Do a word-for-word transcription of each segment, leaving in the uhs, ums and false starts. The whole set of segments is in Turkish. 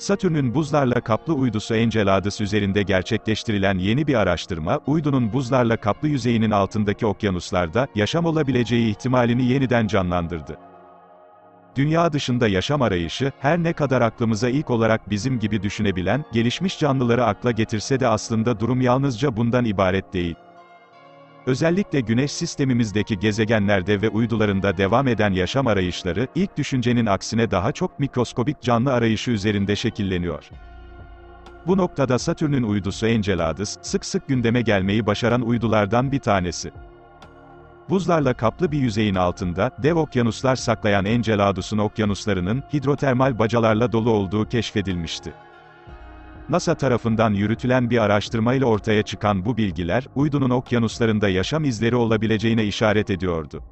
Satürn'ün buzlarla kaplı uydusu Enceladus üzerinde gerçekleştirilen yeni bir araştırma, uydunun buzlarla kaplı yüzeyinin altındaki okyanuslarda, yaşam olabileceği ihtimalini yeniden canlandırdı. Dünya dışında yaşam arayışı, her ne kadar aklımıza ilk olarak bizim gibi düşünebilen, gelişmiş canlıları akla getirse de aslında durum yalnızca bundan ibaret değil. Özellikle Güneş sistemimizdeki gezegenlerde ve uydularında devam eden yaşam arayışları, ilk düşüncenin aksine daha çok mikroskobik canlı arayışı üzerinde şekilleniyor. Bu noktada Satürn'ün uydusu Enceladus, sık sık gündeme gelmeyi başaran uydulardan bir tanesi. Buzlarla kaplı bir yüzeyin altında, dev okyanuslar saklayan Enceladus'un okyanuslarının, hidrotermal bacalarla dolu olduğu keşfedilmişti. NASA tarafından yürütülen bir araştırmayla ortaya çıkan bu bilgiler, uydunun okyanuslarında yaşam izleri olabileceğine işaret ediyordu.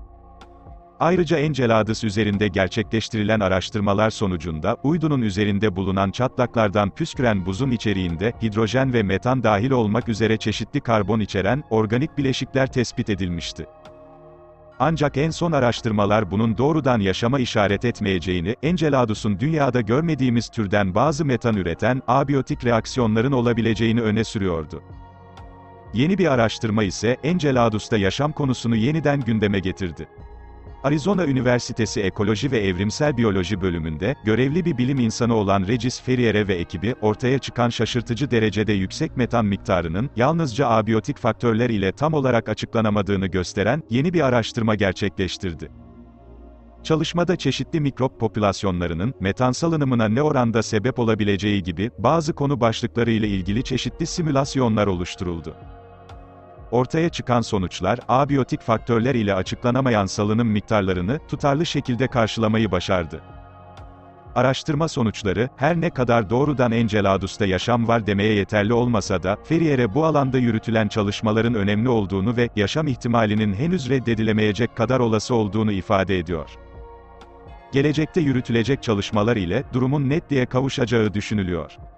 Ayrıca Enceladus üzerinde gerçekleştirilen araştırmalar sonucunda, uydunun üzerinde bulunan çatlaklardan püsküren buzun içeriğinde, hidrojen ve metan dahil olmak üzere çeşitli karbon içeren, organik bileşikler tespit edilmişti. Ancak en son araştırmalar bunun doğrudan yaşama işaret etmeyeceğini, Enceladus'un dünyada görmediğimiz türden bazı metan üreten, abiyotik reaksiyonların olabileceğini öne sürüyordu. Yeni bir araştırma ise, Enceladus'ta yaşam konusunu yeniden gündeme getirdi. Arizona Üniversitesi Ekoloji ve Evrimsel Biyoloji bölümünde, görevli bir bilim insanı olan Regis Ferriere ve ekibi, ortaya çıkan şaşırtıcı derecede yüksek metan miktarının, yalnızca abiyotik faktörler ile tam olarak açıklanamadığını gösteren, yeni bir araştırma gerçekleştirdi. Çalışmada çeşitli mikrop popülasyonlarının, metan salınımına ne oranda sebep olabileceği gibi, bazı konu başlıkları ile ilgili çeşitli simülasyonlar oluşturuldu. Ortaya çıkan sonuçlar, abiyotik faktörler ile açıklanamayan salınım miktarlarını, tutarlı şekilde karşılamayı başardı. Araştırma sonuçları, her ne kadar doğrudan Enceladus'ta yaşam var demeye yeterli olmasa da, Ferriere bu alanda yürütülen çalışmaların önemli olduğunu ve, yaşam ihtimalinin henüz reddedilemeyecek kadar olası olduğunu ifade ediyor. Gelecekte yürütülecek çalışmalar ile, durumun netliğe kavuşacağı düşünülüyor.